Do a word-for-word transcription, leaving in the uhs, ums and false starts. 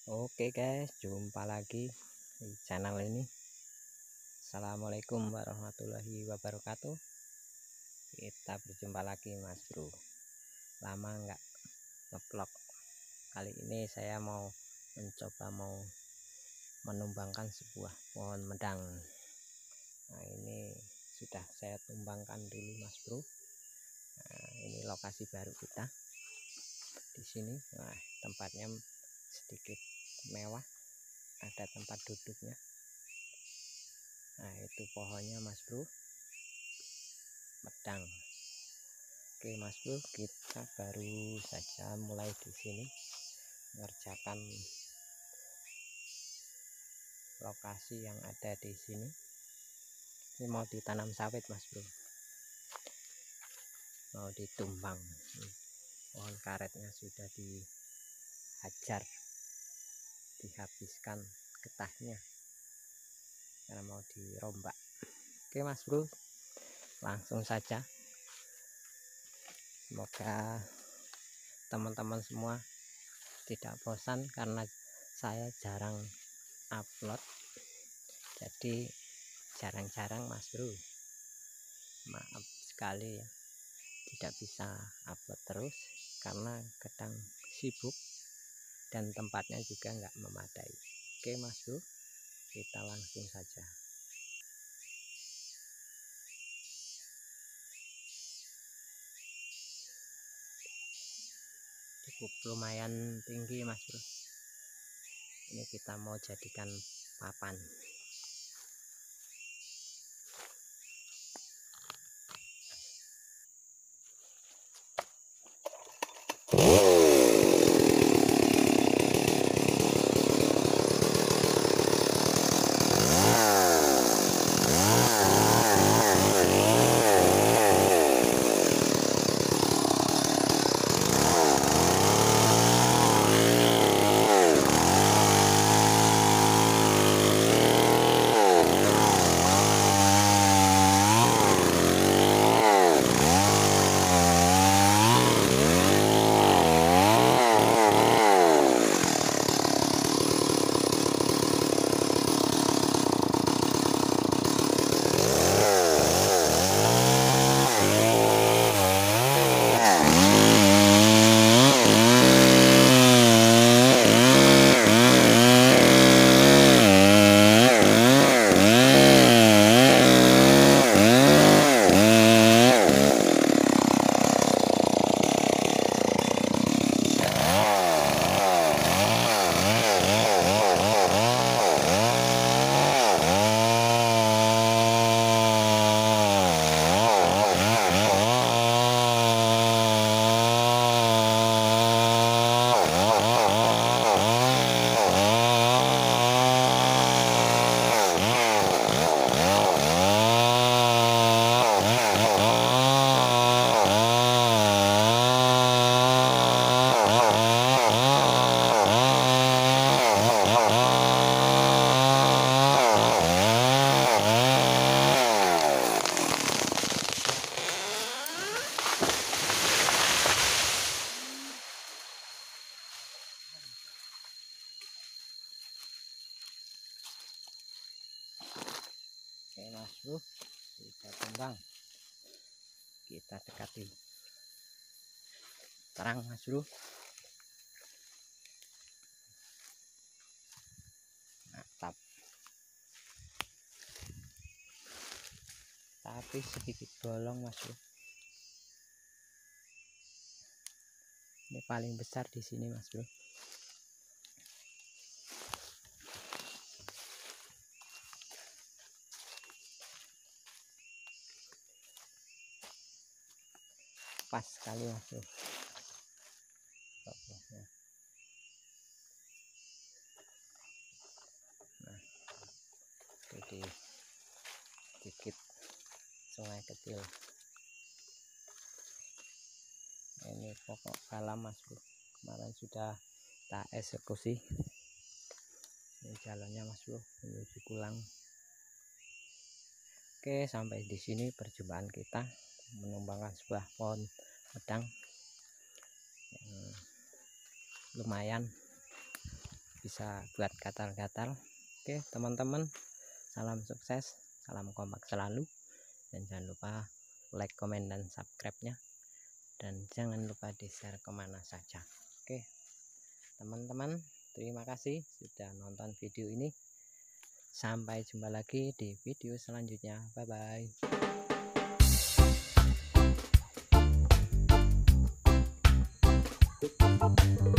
Oke guys, jumpa lagi di channel ini. Assalamualaikum warahmatullahi wabarakatuh. Kita berjumpa lagi Mas Bro. Lama nggak ngevlog. Kali ini saya mau mencoba mau menumbangkan sebuah pohon medang. Nah, ini sudah saya tumbangkan dulu Mas Bro. Nah, ini lokasi baru kita di sini. Nah, tempatnya sedikit mewah, ada tempat duduknya. Nah, itu pohonnya Mas Bro, medang. Oke Mas Bro, kita baru saja mulai di sini mengerjakan lokasi yang ada di sini. Ini mau ditanam sawit Mas Bro, mau ditumbang. Pohon karetnya sudah dihajar, dihabiskan getahnya karena mau dirombak. Oke Mas Bro, langsung saja. Semoga teman-teman semua tidak bosan karena saya jarang upload, jadi jarang-jarang Mas Bro, maaf sekali ya, tidak bisa upload terus karena kadang sibuk dan tempatnya juga nggak memadai. Oke Mas Bro, kita langsung saja. Cukup lumayan tinggi Mas Bro, ini kita mau jadikan papan. Oke Mas Bro, kita tumbang, kita dekati terang Mas Bro. Mantap, tapi sedikit bolong Mas Bro. Ini paling besar di sini Mas Bro. Pas sekali Mas Bro. Nah, jadi sedikit sungai kecil. Ini pokok kalam Mas Bro, kemarin sudah tak eksekusi. Ini jalannya Mas Bro menuju pulang. Oke, sampai di sini perjumpaan kita menumbangkan sebuah pohon medang yang lumayan bisa buat gatal-gatal. Oke teman-teman, salam sukses, salam kompak selalu, dan jangan lupa like, komen, dan subscribe-nya, dan jangan lupa di share kemana saja. Oke teman-teman, terima kasih sudah nonton video ini. Sampai jumpa lagi di video selanjutnya. Bye bye.